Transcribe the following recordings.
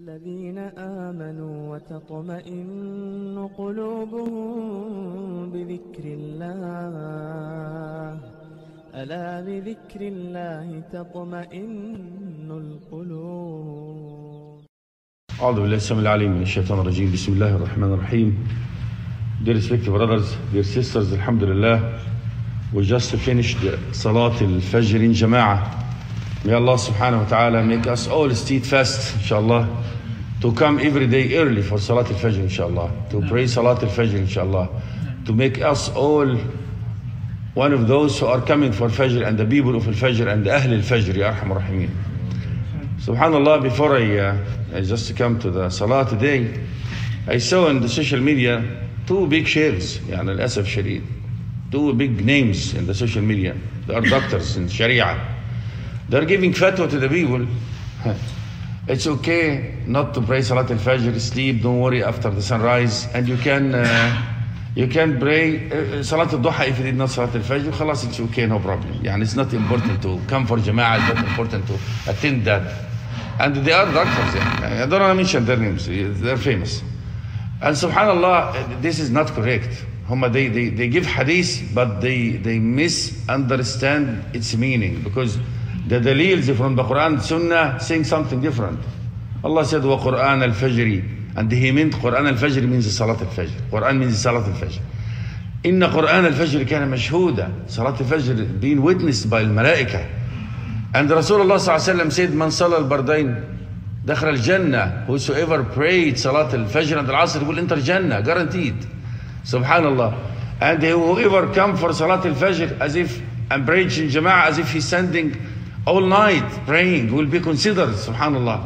الذين آمنوا وتطمئن قلوبهم بذكر الله ألا بذكر الله تطمئن القلوب. أعوذ بالله السميع العليم من الشيطان الرجيم. بسم الله الرحمن الرحيم. Dear respected brothers, dear sisters, Alhamdulillah, we just finished Salat al-Fajr in Jama'ah. May Allah subhanahu wa ta'ala make us all steadfast, inshallah, to come every day early for Salat al-Fajr, inshallah, to pray Salat al-Fajr, inshallah, to make us all one of those who are coming for Fajr and the people of al-Fajr and the Ahl al-Fajr, Ya Arhamar Rahimin. Subhanallah, before I just come to the Salah today, I saw on the social media two big sheikhs, يعني للأسف شديد, two big names in the social media. They are doctors in Sharia. They're giving fatwa to the people. It's okay not to pray Salat al-Fajr, sleep, don't worry after the sunrise, and you can pray Salat al-Duha if you did not Salat al-Fajr, خلاص, it's okay, no problem. يعني it's not important to come for Jama'ah, it's not important to attend that. And they are doctors, I don't want to mention their names, they're famous. And subhanallah, this is not correct. They give hadith, but they misunderstand its meaning, because the dalils from the Quran, Sunnah, saying something different. Allah said, wa Quran al-Fajr, and he meant Quran al-Fajr means Salat al-Fajr. Quran means Salat al-Fajr. Inna Quran al-Fajr kana mashhuda. Salat al-Fajr being witnessed by al-Malaika. And Rasulullah sallallahu said, man sala al-bardain dakhal al-Jannah. Whosoever prayed Salat al-Fajr and al-Asr will enter Jannah, guaranteed. Subhanallah. And whoever come for Salat al-Fajr as if and prayed in Jama'ah as if he's standing all night praying will be considered, subhanallah.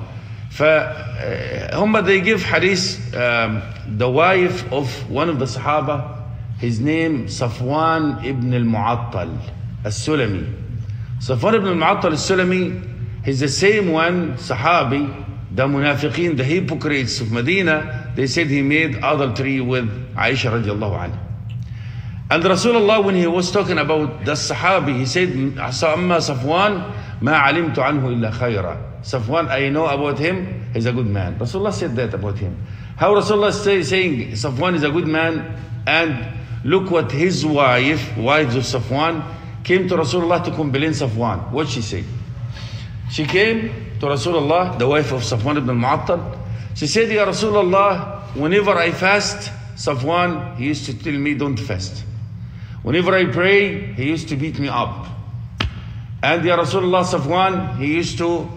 They give hadith, the wife of one of the Sahaba, his name Safwan ibn al-Mu'attal al-Sulami. Safwan ibn al-Mu'attal al-Sulami, he's the same one, Sahabi, the Munafiqeen, the hypocrites of Medina, they said he made adultery with Aisha radiallahu anha. And Rasulullah, when he was talking about the Sahabi, he said, Amma Safwan, ma alimtu anhu illa khayra. Safwan, I know about him, he's a good man. Rasulullah said that about him. How Rasulullah saying Safwan is a good man, and look what his wives of Safwan, came to Rasulullah to complain Safwan. What she said? She came to Rasulullah, the wife of Safwan ibn al-Mu'attal. She said, Ya Rasulullah, whenever I fast, Safwan, he used to tell me don't fast. Whenever I pray, he used to beat me up. And Ya Rasulullah, Safwan, he used to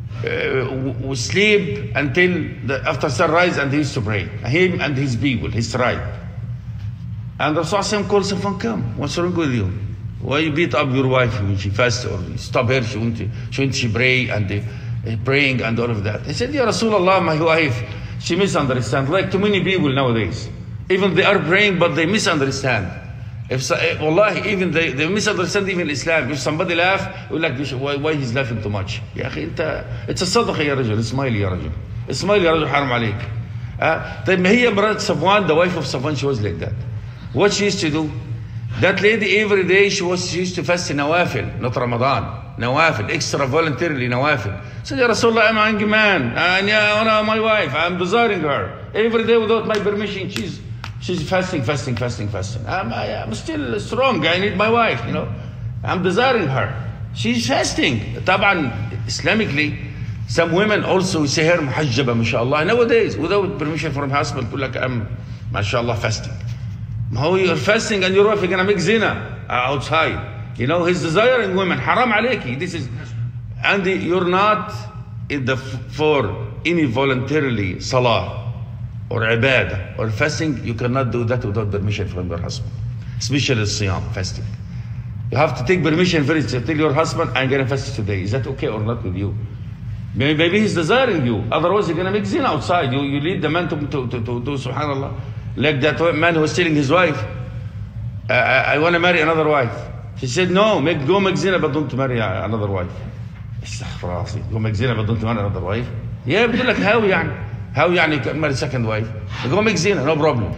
sleep until after sunrise, and he used to pray. Him and his people, his tribe. And Rasulullah called Safwan, come, what's wrong with you? Why you beat up your wife when she fasts, or you stop her, shouldn't she pray and praying and all of that? He said, Ya Rasulullah, my wife, she misunderstands, like too many people nowadays. Even they are praying, but they misunderstand. Wallahi, even they misunderstand even Islam. If somebody laugh, you're like, why he's laughing too much? يا أخي أنت, it's a صدقة يا رجل, اسمايل يا رجل, اسمايل يا رجل, حرام عليك. طيب ما هي مرات Safwan, the wife of Safwan, she was like that. What she used to do? That lady every day she used to fast nawafil, not Ramadan. Nawafil, extra voluntarily nawafil. So Ya Rasulullah, I'm an angry man, and my wife, I'm desiring her. Every day without my permission, she's fasting. I'm still strong. I need my wife, I'm desiring her. She's fasting. طبعا, Islamically, some women also say her muhajjaba, mashallah. Nowadays, without permission from husband, like, I'm, mashallah, fasting. How you're fasting and your wife is going to make zina outside. He's desiring women. Haram alayki. This is, and you're not for any voluntarily salah or ibadah or fasting. You cannot do that without permission from your husband, especially siyam, fasting. You have to take permission first to tell your husband, I'm going to fast today. Is that okay or not with you? Maybe he's desiring you. Otherwise, you're going to make zina outside. You lead the man to subhanallah. Like that man who was telling his wife, I want to marry another wife. She said, no, go make zina, but don't marry another wife. Go make zina, but don't marry another wife. Yeah, but like, how you can marry second wife? Go make zina, no problem.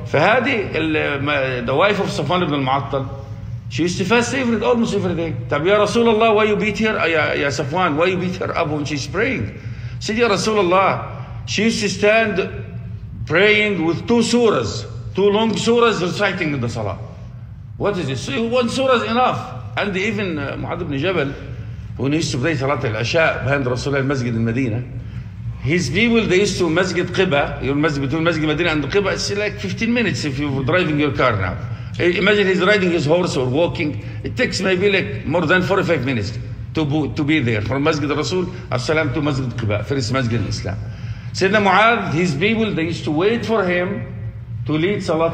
فهذه the wife of Safwan ibn al-Mu'attal, she used to fast almost every day. طب يا رسول الله, why you beat her? يا Safwan, why you beat her up when she's praying? She said, Ya Rasulullah, she used to stand praying with 2 surahs, 2 long surahs reciting in the salah. What is this? 1 surah is enough. And even Mu'adh ibn Jabal, when he used to pray Salat al-Isha behind Rasulullah al-Masjid al-Madinah, his people, they used to Masjid Qiba, your masjid between Masjid al-Madinah and Qiba, it's like 15 minutes if you're driving your car now. Imagine he's riding his horse or walking. It takes maybe like more than 45 minutes to be there. From Masjid al-Rasul as-Salam to Masjid Qiba, first Masjid al-Islam. Sayyidina Mu'adh, his people, they used to wait for him to lead Salat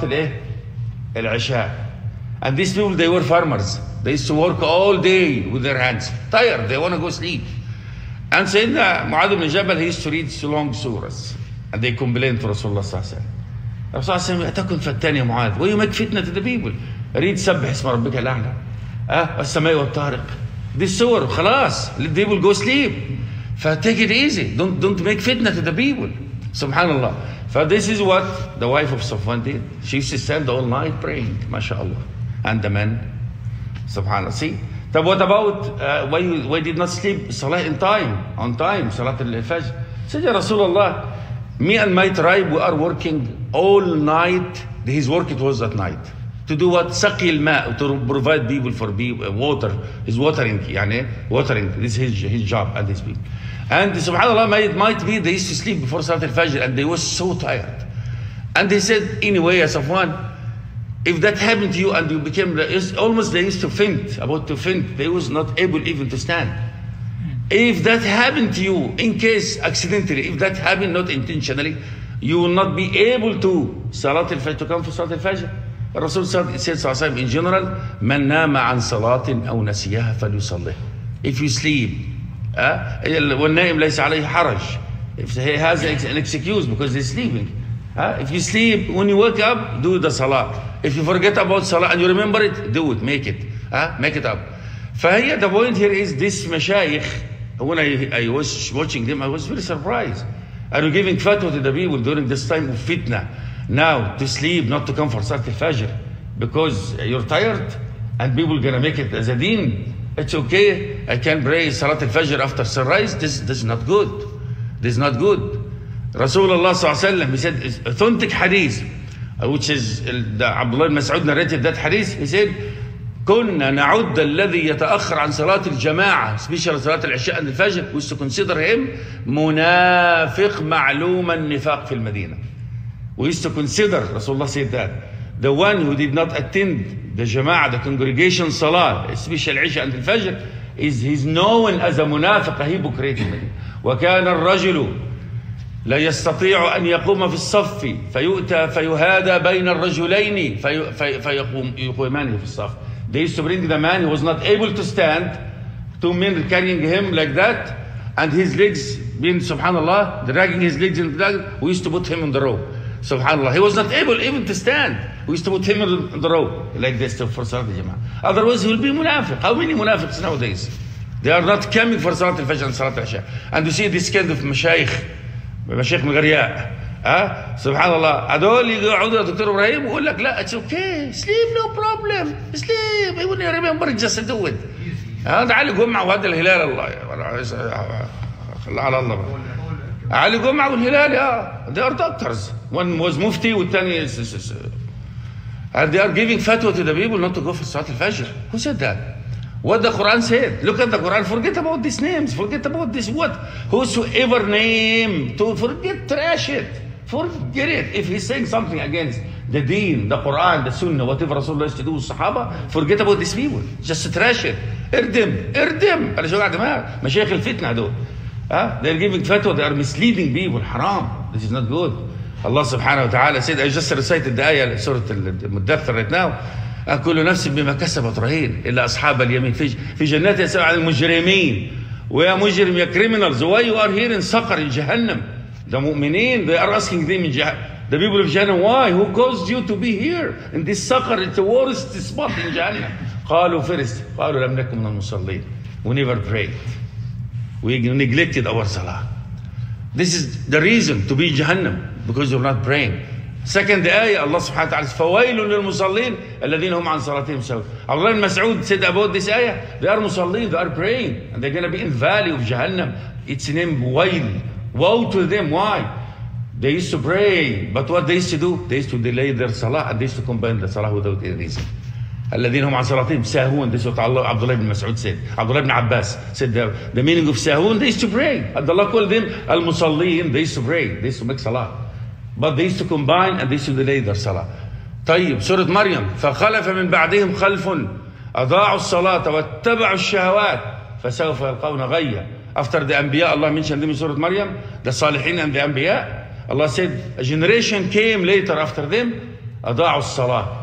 al-Isha. And these people, they were farmers. They used to work all day with their hands. Tired, they want to go sleep. And Sayyidina Mu'adh ibn Jabal, he used to read long surahs. And they complained to Rasulullah sallallahu alaihi wasallam. Rasulullah sallallahu alaihi wasallam, أتكن فتان يا معاذ. Why you make fitna to the people? Read سبح اسم ربك الأعلى. السماء والطارق. This surah, خلاص. Let the people go sleep. Take it easy. Don't make fitna to the people. Subhanallah. This is what the wife of Safwan did. She used to stand all night praying. MashaAllah. And the men. Subhanallah. See? So what about why did not sleep Salah on time, Salat al-Fajr? Said, Ya Rasulullah, me and my tribe, we are working all night. His work, it was at night. To do what? Saqi al-ma', to provide people for water. His watering, watering. This is his job and his people. And subhanallah, might be they used to sleep before Salat al-Fajr and they were so tired. And they said, anyway, as of one, if that happened to you and you became, almost they used to faint, about to faint, they was not able even to stand. If that happened to you, in case accidentally, if that happened not intentionally, you will not be able to Salat al-Fajr, to come for Salat al-Fajr. Rasul said, in general, man nama an salatin aw nasiyaha falyusallih. If you sleep, والنائم ليس عليه حرج. If he has an excuse because he's sleeping. If you sleep, when you wake up, do the salah. If you forget about salah and you remember it, do it, make it. Make it up. فهي, the point here is this mashayikh, when I was watching them, I was very surprised. Are you giving fatwa to the people during this time of fitna? Now, to sleep, not to come for Salat al-Fajr, because you're tired and people gonna make it as a deen. It's okay, I can pray Salat al-Fajr after sunrise. This is not good. This is not good. Rasulullah sallallahu alaihi wasallam, he said, authentic hadith, which is Abdullah ibn Mas'ud narrated that hadith. He said, كنا نعد الذي يتأخر عن صلاة الجماعة, especially صلاة العشاء and الفجر, we used to consider him منافق معلوم النفاق في المدينة. We used to consider, Rasulullah said that, the one who did not attend the Jama'ah, the congregation Salah, especially Isha and Al-Fajr, he's known as a munafiq, a hypocrite. وكان الرجل لا يستطيع أن يقوم في الصف فيؤتى فيهادى بين الرجلين فيقومان في الصف. They used to bring the man who was not able to stand, 2 men carrying him like that, and his legs being, subhanallah, dragging his legs in the dark. We used to put him in the row. Subhanallah, he was not able even to stand. We used to put him in the row like this for Salat al-Jama'ah. Otherwise, he will be munafiq. How many munafiqs nowadays? They are not coming for Salat al-Fajr and Salat al-Isha. And you see this kind of mashayikh مغرياء. subhanallah, هذول يقعدوا يا دكتور ابراهيم ويقول لك لا, it's okay, sleep, no problem, sleep, when you remember just do it. علي جمعه وهذا الهلال, الله على الله بقى. علي جمعه والهلال, they are doctors. One was mufti والثاني is and they are giving fatwa to the people not to go for Salat al-Fajr. Who said that? What the Quran said. Look at the Quran. Forget about these names. Forget about this what. Whosoever name, to forget, trash it. Forget it. If he's saying something against the deen, the Quran, the Sunnah, whatever Rasulullah used to do with Sahaba, forget about these people. Just trash it. اردم. أنا شو قاعد معاه. مشايخ الفتنة هذول. They're giving fatwa. They are misleading people. Haram. This is not good. Allah subhanahu wa ta'ala said, I just recited the ayah, Surah Al-Muddathir right now. كل نفس بما كسبت رهين إلا أصحاب اليمين في جنات يسأل عن المجرمين. ويا مجرم, يا criminals, why you are here in Saqar, in Jahannam? The mu'mineen, they are asking them in the people of Jahannam, why? Who caused you to be here in this Saqar? It's the worst spot in Jahannam. قالوا first, قالوا لم نكن من المصلين. We never prayed. We neglected our salah. This is the reason to be in Jahannam, because you're not praying. Second ayah, Allah subhanahu wa ta'ala says, فَوَيْلٌ لِلْمُصَلِّينَ الَّذِينَ هُمْ عَنْ صَلَاتِهِمْ سَهُونَ. Abdullah ibn Mas'ud said about this ayah, they are musallin, they are praying, and they're going to be in the valley of Jahannam. It's named Wail. Woe to them. Why? They used to pray, but what they used to do? They used to delay their salah, and they used to combine the salah without any reason. الذين هم عن صلاتهم ساهون. This is what Abdullah ibn Mas'ud said. Abdullah ibn Abbas said the meaning of sahun. They used to pray. And Allah called them al-musallin. They used to pray. They used to make salah. But they used to combine and they used to delay their salah. طيب سورة مريم فخلف من بعدهم خلف أضاعوا الصلاة واتبعوا الشهوات فسوف يلقون غيا. After the Anbiya, Allah mentioned them in Surah Maryam, the Salihin and the Anbiya. Allah said a generation came later after them, أضاعوا الصلاة.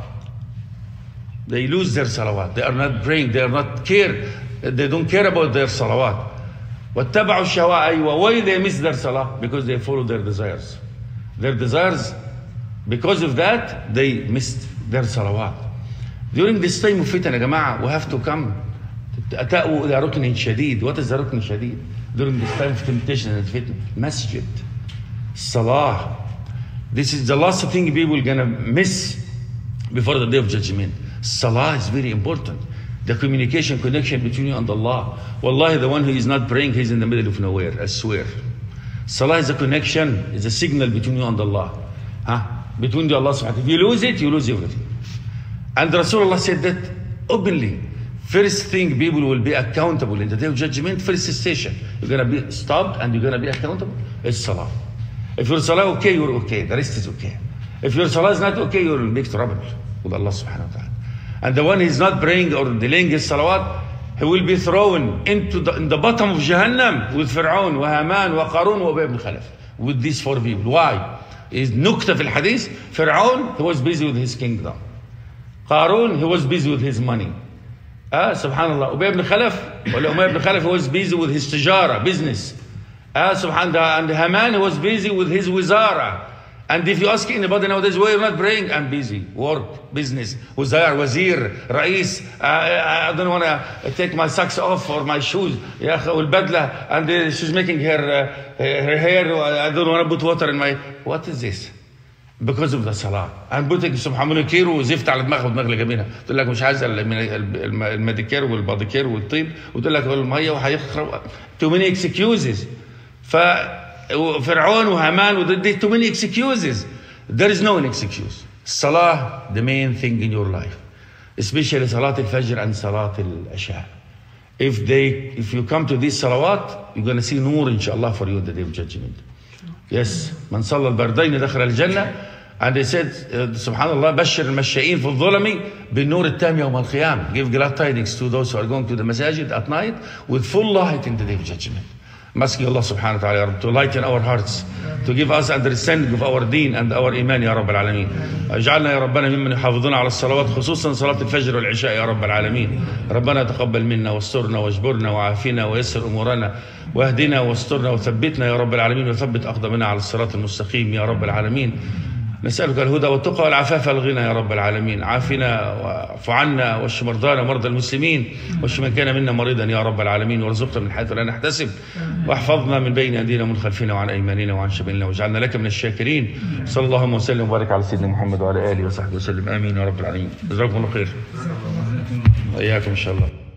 They lose their salawat. They are not praying. They are not care. They don't care about their salawat. واتبعوا الشهوات. أيوة. Why they miss their salah? Because they follow their desires. Their desires, because of that, they missed their salawat. During this time of fitna, يا جماعة, we have to come. تأووا إلى ركن شديد. What is the ركن شديد? During this time of temptation and fitna, masjid, salah. This is the last thing people are gonna miss before the day of judgment. Salah is very important. The communication, connection between you and Allah. Wallahi, the one who is not praying, he's in the middle of nowhere, I swear. Salah is a connection, is a signal between you and Allah. Between you and Allah subhanahu wa ta'ala. If you lose it, you lose everything. And Rasulullah said that openly. First thing, people will be accountable in the day of judgment. First station, you're going to be stopped and you're going to be accountable. It's salah. If your salah okay, you're okay. The rest is okay. If your salah is not okay, you're in big trouble with Allah subhanahu wa ta'ala. And the one who is not praying or delaying his salawat, he will be thrown into the bottom of Jahannam with Fir'aun, wa Haman, wa Qarun, wa Ubay ibn Khalaf. With these four people. Why? Is nukta fil hadith. Fir'aun, he was busy with his kingdom. Qarun, he was busy with his money. Subhanallah. Ubay ibn Khalaf, Umar ibn Khalaf, he was busy with his tijara, business. Subhanallah. And Haman, he was busy with his wizara. And if you ask anybody nowadays, why you're not praying? I'm busy. Work, business, wazir, rais. I don't want to take my socks off or my shoes. والبدلة. And she's making her hair. I don't want to put water in my... What is this? Because of the salah. I'm putting subhanallah كيرو وزفت على دماغها ودماغ اللي جنبها. تقول لك مش عايزة الميديكير والباديكير والطيب. وتقول لك المية وهيخرب. Too many excuses. فرعون وهامان ودي too many excuses. There is no excuse. Salah, the main thing in your life, especially Salat al-Fajr and Salat al-Isha. If you come to these salawat, you're going to see nur inshallah for you in the day of judgment. Yes, من صلى البردين دخل الجنة. And they said, subhanallah, بشر المشائين في الظلم بالنور التام يوم القيامة. Give glad tidings to those who are going to the masajid at night with full light in the day of judgment. I'm asking Allah subhanahu wa ta'ala to lighten our hearts, to give us understanding of our deen and our iman يا رب العالمين. اجعلنا يا ربنا ممن يحافظون على الصلوات خصوصا صلاة الفجر والعشاء يا رب العالمين. ربنا تقبل منا واسترنا واجبرنا وعافنا ويسر امورنا واهدنا واسترنا وثبتنا يا رب العالمين وثبت اقدامنا على الصراط المستقيم يا رب العالمين. نسألك الهدى والتقى والعفاف والغنى يا رب العالمين. عافنا واعف عنا واشف مرضانا ومرضى المسلمين واشف من كان منا مريضا يا رب العالمين وارزقنا من حيث لا نحتسب واحفظنا من بين ايدينا ومن خلفنا وعن ايماننا وعن شمالنا واجعلنا لك من الشاكرين. صلى الله وسلم وبارك على سيدنا محمد وعلى اله وصحبه وسلم. امين يا رب العالمين. جزاكم الله خير. واياكم ان شاء الله.